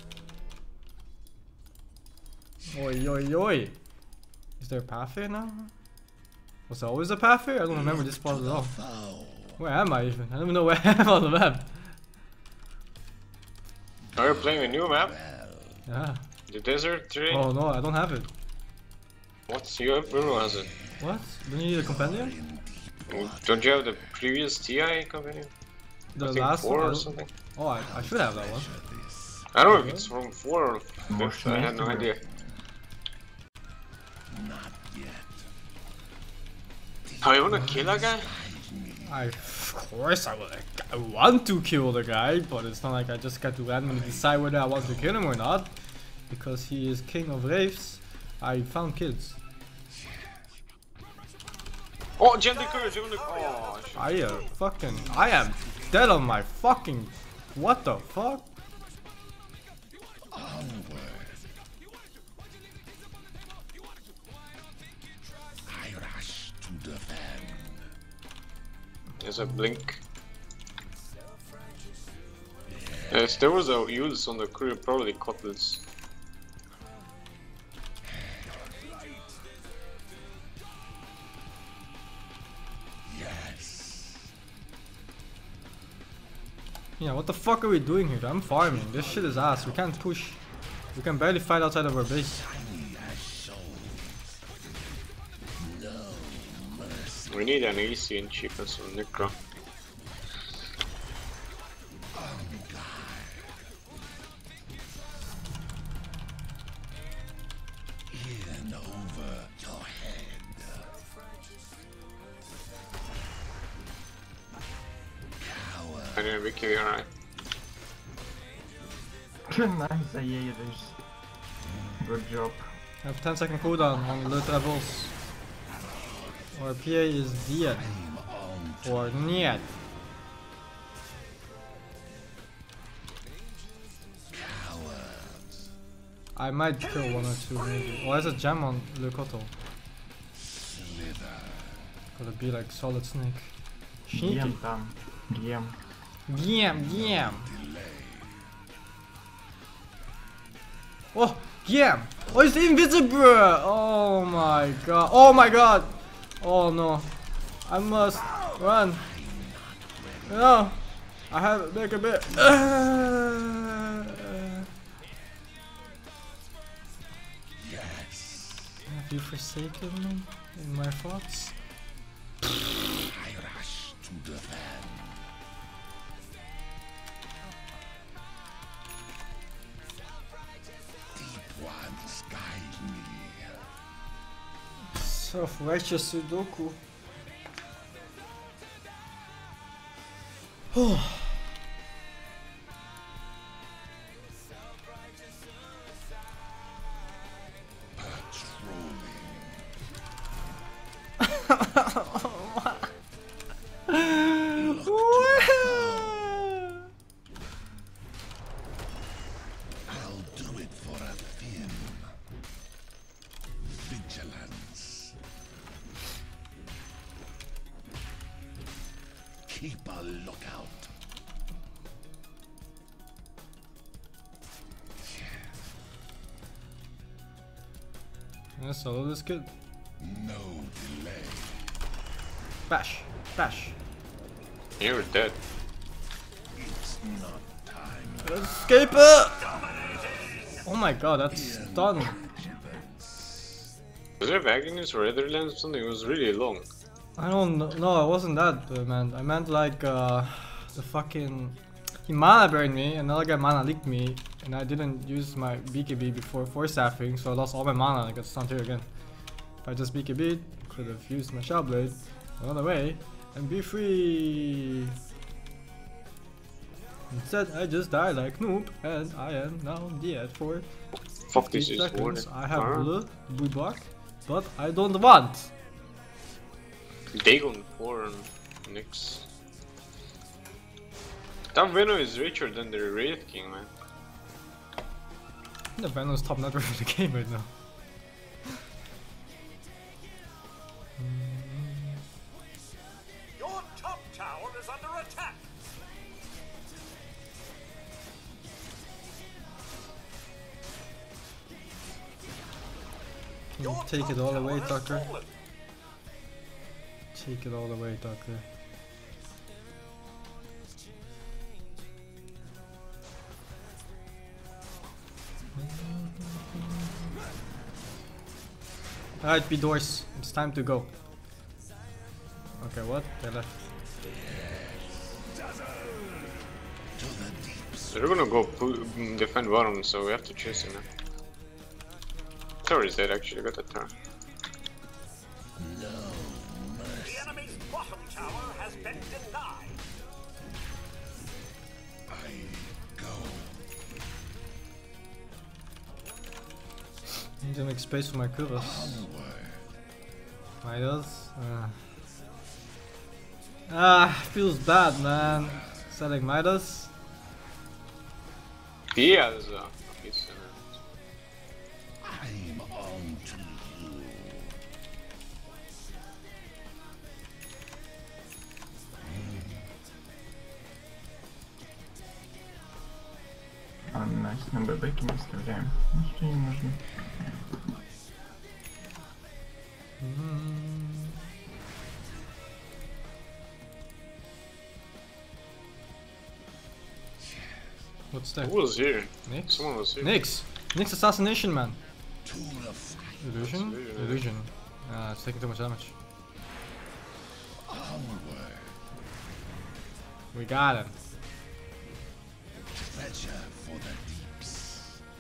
Oi oi oi. Is there a path here now? Was there always a path here? I don't remember this part at all. Foe. Where am I even? I don't even know where I am on the map. Are you playing a new map? Yeah. The desert terrain? Oh no, I don't have it. What? You have Bruno has it. What? Don't you need a companion? Don't you have the previous T I companion? The I think last four one? I or don't- something? Oh, I, I should have that one. I don't know if it's from four or Может, fifth, I had no вместе idea. Not yet. Oh, you wanna kill a guy? I, of course I will. I want to kill the guy, but it's not like I just got to randomly decide whether I want to kill him or not. Because he is king of wraiths, I found kids. Oh, Gem the Courage, Gem the Oh, shit. I uh, fucking, I am dead on my fucking, what the fuck? Onward. I rush to defend. There's a blink. Yes, there was a use on the crew, probably Cottles. Yes. Yeah, what the fuck are we doing here? I'm farming. This shit is ass. We can't push. We can barely fight outside of our base. He has shown. No mercy. We need an easy and cheap and some Necro. In over your head. Coward. I didn't make it alright. Nice, заедешь. Good job. I have ten second cooldown on Le Travels. Our P A is dead. Or niet. Cowards. I might kill one or two maybe. Oh, there's a gem on Le Koto. Slither. Gotta be like solid snake. Sneaky. Гем там. Гем. Gam, gam. Oh, gam. Oh, it's invisible. Oh my god. Oh my god. Oh no. I must run. No. I have to make a bit. Yes. Have you forsaken me in my thoughts? I rush to defend. Deep ones guide me. Self-righteous Sudoku. I'll do it for a fin. Keep a lookout. Yeah, solo this kid. No delay. Bash, bash. You're dead. It's not time. Escape it! Oh my god, that's done. Was there Agnes or Netherlands or something? It was really long. I don't know. No, it wasn't that, uh, man. I meant like uh, the fucking. He mana burned me, another guy mana leaked me, and I didn't use my B K B before four staffing, so I lost all my mana and I got stunned here again. If I just B K B'd, could have used my Shadow Blade another way and be free. Instead, I just die like noob, and I am now dead for Fuck fifty this is seconds. warning. I have Huh? blue, blue block, but I don't want. Dagon four and Nyx. That Venom is richer than the Wraith King, man. The Venom's top network in the game right now. Your top tower is under attack. Can you Your take top it all tower away, has Tucker? fallen. Take it all away, Tucker. Alright, B doors. It's time to go. Okay, what? They left. They're gonna go pu- defend bottom, so we have to chase him now. Tower is dead actually, got that turn. The enemy's bottom tower has been denied. I go. Need to make space for my Kuros. Midas. Uh. Ah, feels bad, man. Selling Midas. Yeah, there's a piece in it. I'm on to you. А, nice, на бэбэке мы оставляем. Ну что не нужно. What's that? Who was here? Nyx? Someone was here. Nyx! Nyx assassination, man. To the fight. Illusion? Illusion. Illusion. Ah, it's taking too much damage. Onward. We got him. Treasure for the deeps.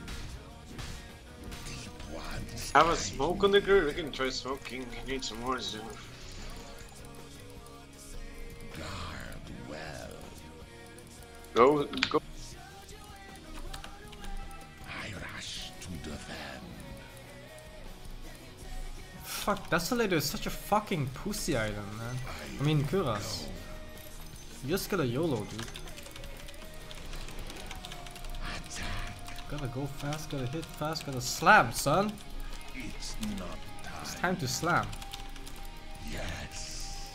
Deep ones. Have a smoke on the grid? We can try smoking. We need some more zoom. Guard well. Go, go. I rush to defend. Fuck, Desolator is such a fucking pussy item, man. I mean, Kuras. You just gotta YOLO, dude. Attack. Gotta go fast, gotta hit fast, gotta slam, son. It's not It's time. time to slam. Yes.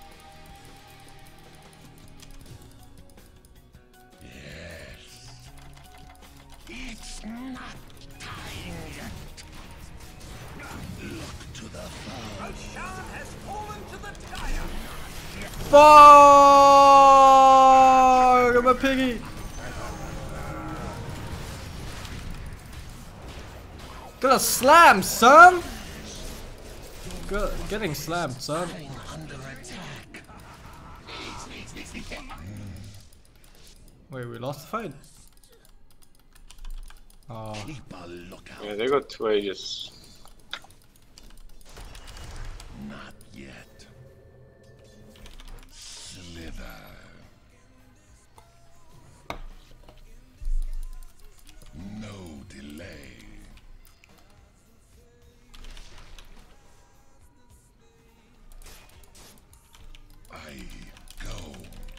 Yes. It's not time yet. Look to the foe. Roshan has fallen to the dire. Fuck! My piggy! Gotta slam, son! Go getting slammed, son. Under attack. Wait, we lost the fight. Oh, Keep a lookout. Yeah, they got two ages. Not yet. Slither. No delay. I go.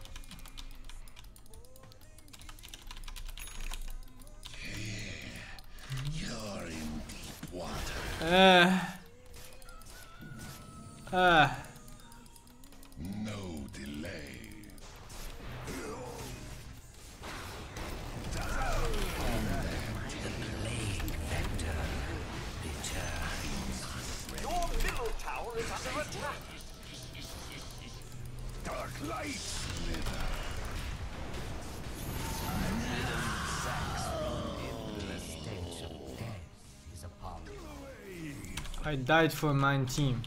Here, you're in deep water. uh, uh. No delay. I died for my team.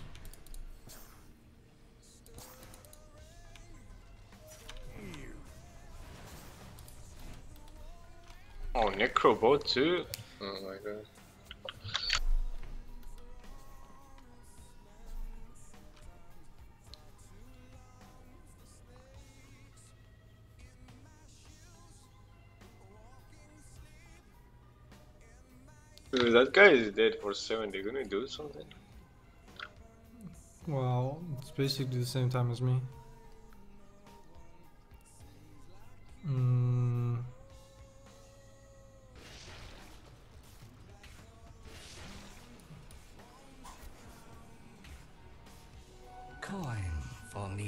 Oh, Necro bot too? Oh my god. Dude, that guy is dead for seven, they're gonna do something? Well, it's basically the same time as me. Mm. Coin for me.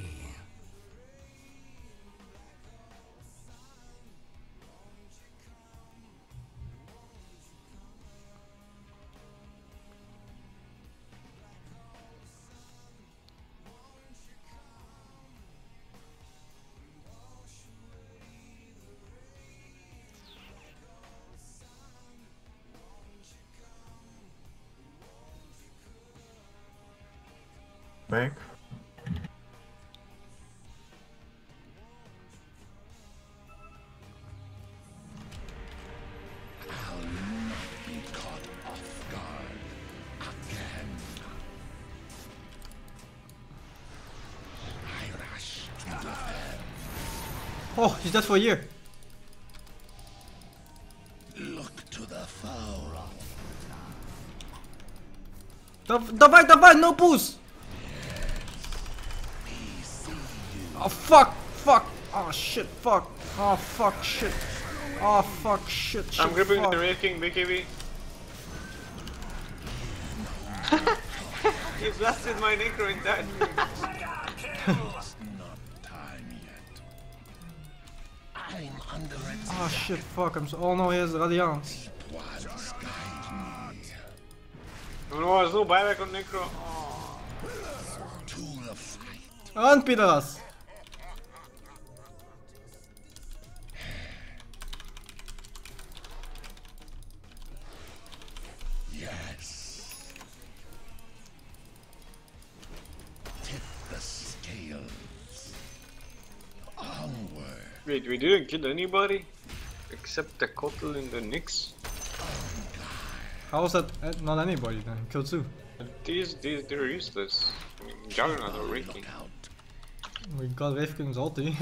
Back. I'll not be caught off guard again. I rush to defend. Oh, he's dead for a year. Look to the foe. Dav- Давай, давай, no boost! Oh fuck, fuck, oh shit, fuck, oh fuck, shit, oh fuck, shit, shit, I'm gripping fuck. the Red King, B K B. He blasted my Necro and died. Not time yet. I'm under attack. Oh shit, fuck, I'm so- oh no, he has Radiance. Vods guide me No, no, there's no buyback on Necro. Oh. to the fight. Run, Pideras! Yes. Tip the scales. Onward. Wait, we didn't kill anybody? Except the Kotal in the Nyx? How is that eh, not anybody then? Kill two. These, these, they're useless. I mean, Juggernaut or Red King. Look out. We got Rifkin's ulti.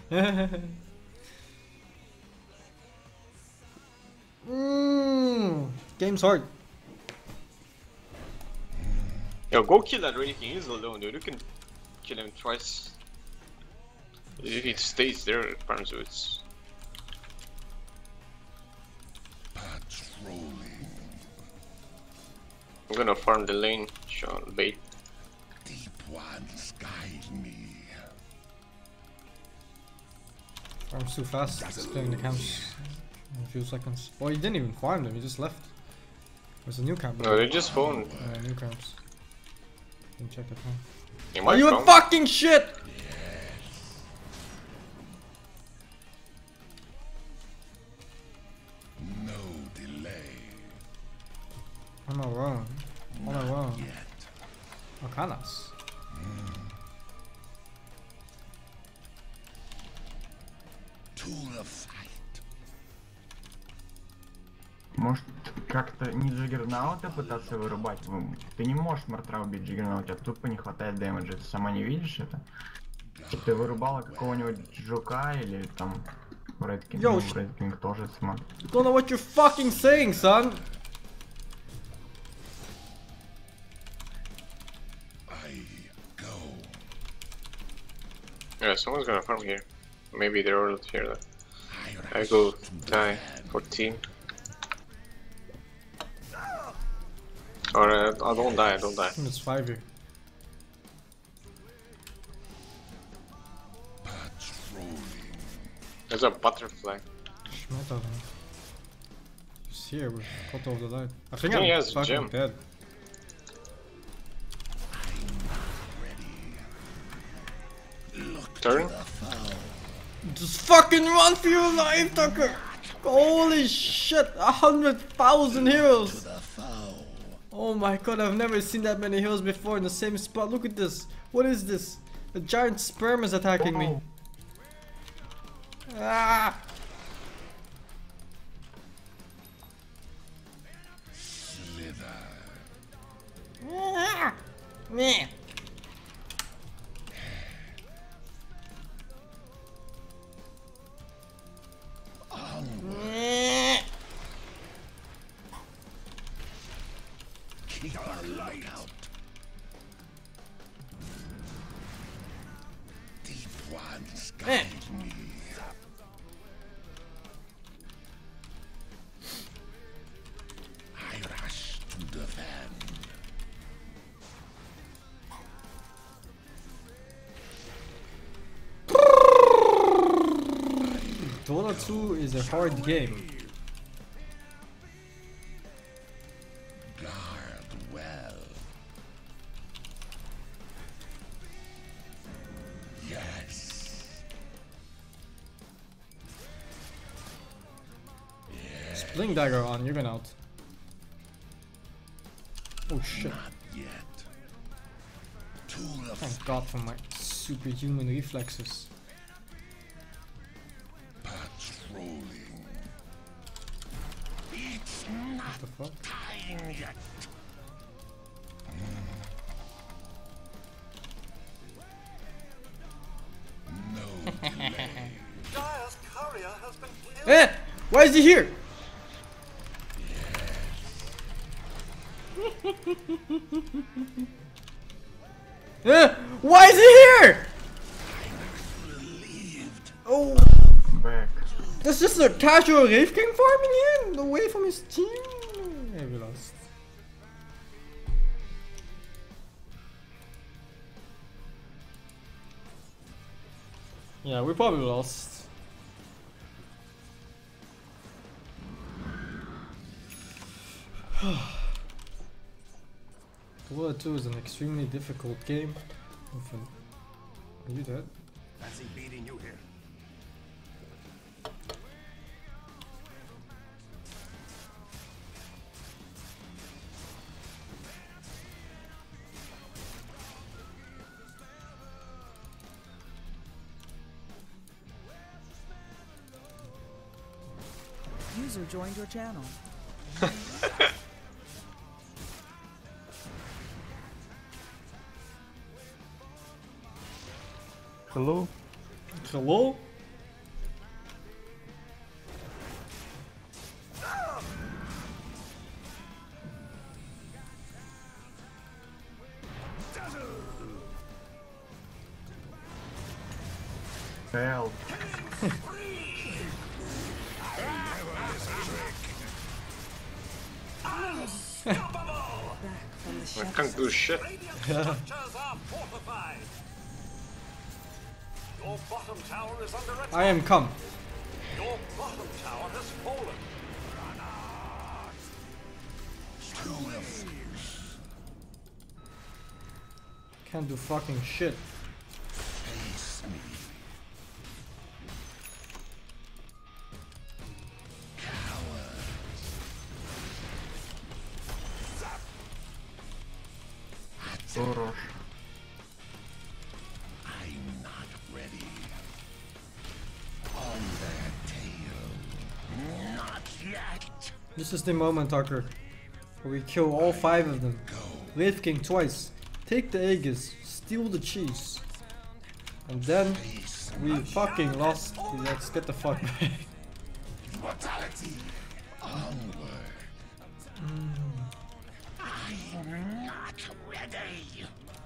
mm, game's hard. Yo, go kill that Red King, he's alone, dude. You can kill him twice. If he stays there, apparently it's... Patrolling. I'm gonna farm the lane, Sean, bait. Deep ones guide me. Farms too fast, clearing the camps in a few seconds. Oh, he didn't even farm them, he just left. There's a new camp. No, they just phoned. Yeah, new camps. Can check it now. He Are might you a come. fucking shit? No delay. I'm not wrong. I'm not wrong. Yet. Arcanas. To the fight. Может, как-то не джиггернаута пытаться вырубать? Вы- Ты не можешь мартра убить джиггернаут, у тебя тупо не хватает дэмэджа. Ты сама не видишь это? Чтоб ты вырубала какого-нибудь жука или там Red King, Yo, ну, sh- Red King тоже смог. Don't know what you're fucking saying, son. I go. Yeah, someone's gonna farm here. Maybe they're all here. Though. I I rush go to die defend. for team. Or uh, I don't die, I don't die. I think it's five here. Patrolling. There's a butterfly. Schmet out of him. He's here with cut off the light. I think Yeah, I'm he has fucking gem. dead. Turn. The foe. Just fucking run for your life, Tucker! Holy shit, a hundred thousand heroes! The foe. Oh my god, I've never seen that many hills before in the same spot. Look at this. What is this? A giant sperm is attacking me. Whoa. Ah! Slither. Ah! Meh. Meh. Keep a lookout. Deep ones Eh. guide me. I rush to defend. Dota two is a hard game. Guard well. Yes. Blink dagger on, you're gonna out. Oh shit. Not yet. Tool of Thank god for my superhuman reflexes. patrolling. It's not What the fuck? time yet. No delay. Dire's courier has been killed. Eh! Why is he here? Eh! Why is he here? Oh, Back. that's just a casual Wraith King farming in away from his team. Yeah, we lost. Yeah, we probably lost. Dota two is an extremely difficult game. With an- Are you dead? Fancy beating you here. User joined your channel. Hello? Hello? Help. Back from the I shadows. can't do shit. Radiant structures are fortified. Your bottom tower is under attack. I am come. Your bottom tower has fallen. Tool of Can't do fucking shit. face me. Хорош. I'm not ready. On their tail. Not yet. This is the moment, Tucker, where we kill all five of them. Wraith King twice. Take the Aegis. Steal the cheese. And then we fucking lost. Let's get the fuck back. Mortality. Onward. I'm not ready.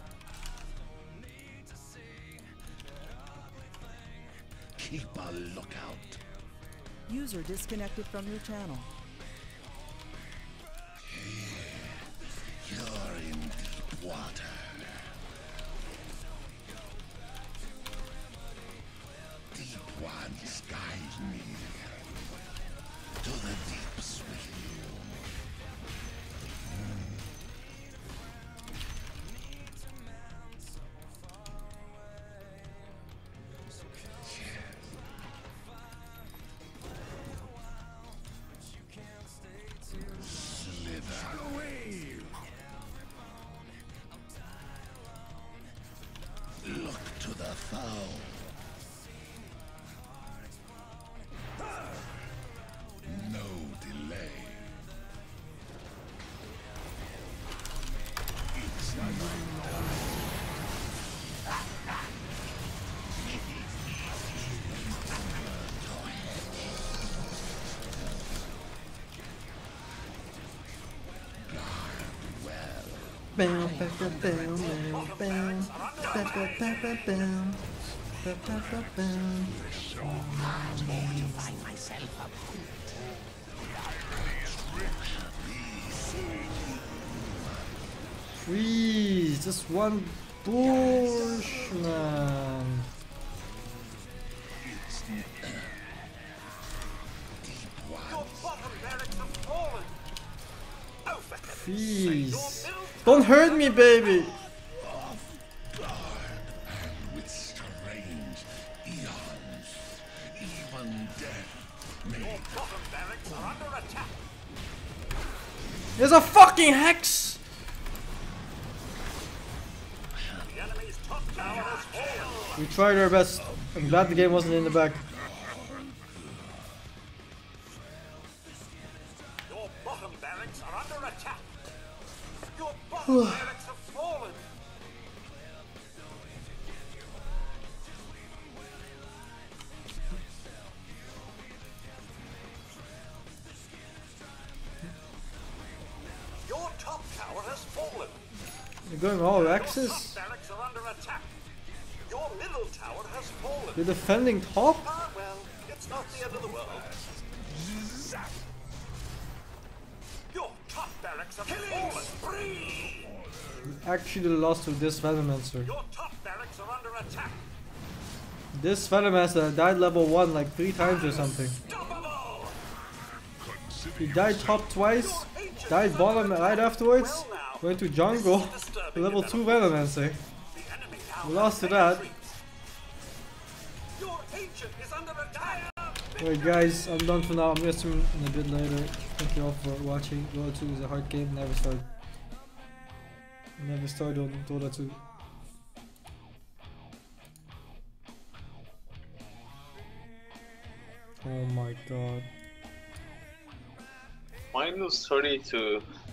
Keep a lookout. User disconnected from your channel. You're in deep water. Deep ones guide me to the deeps with you. Slither. Bam, bam, bam, bam, bam, bam, bam, bam, bam, bam, bam. Bam, bam, bam, bam. Find myself a Freeze! Just one push, man. Your bottom barracks have fallen. Oh, for heaven's sake, your Freeze! middle Don't hurt me, baby! with strange eons. Even death may Your bottom barracks are under attack. There's a fucking hex! The enemy's top tower has fallen. We tried our best. I'm glad the game wasn't in the back. Your bottom barracks are under attack. Your bottom barracks have fallen. Your top tower has fallen. You're going all Your axes? top barracks are under attack. Your middle tower has fallen. You're defending top? Ah, well, it's not the end of the world. Your top barracks have fallen. Spree! Actually lost to this Venomancer. Your top barracks are under attack. This Venomancer died level one like three times or something. Stoppable! He died top twice, died bottom right afterwards, went to jungle, level two Venomancer. The enemy now We lost to that. Your ancient is under attack. Alright guys, I'm done for now. I'm gonna stream in a bit later. Thank you all for watching. Dota two is a hard game, never start. Never start on Dota two. Oh my god. Minus thirty-two.